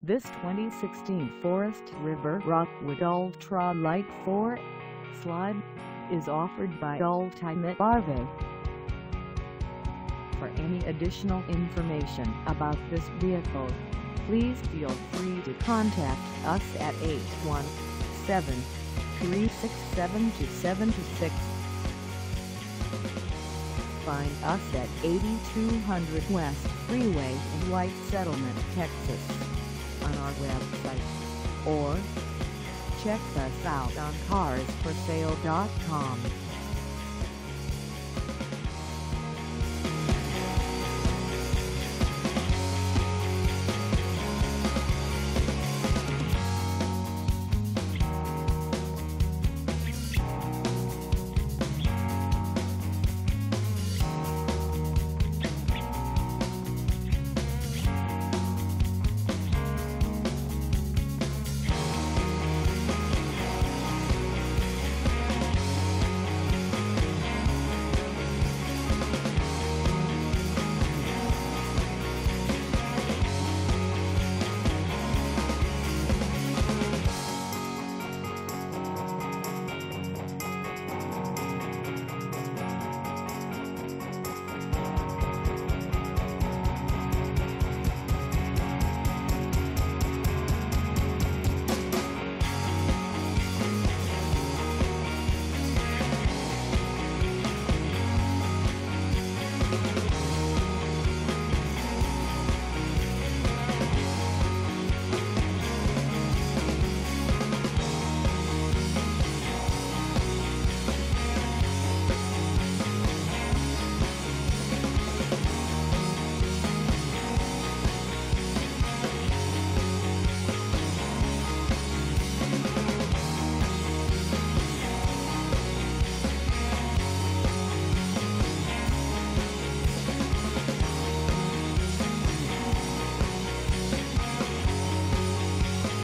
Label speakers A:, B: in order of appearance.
A: This 2016 Forest River Rockwood Ultra Light 4 Slide is offered by Ultimate RV. For any additional information about this vehicle, please feel free to contact us at 817-367-2726. Find us at 8200 West Freeway in White Settlement, Texas, on our website, or check us out on carsforsale.com.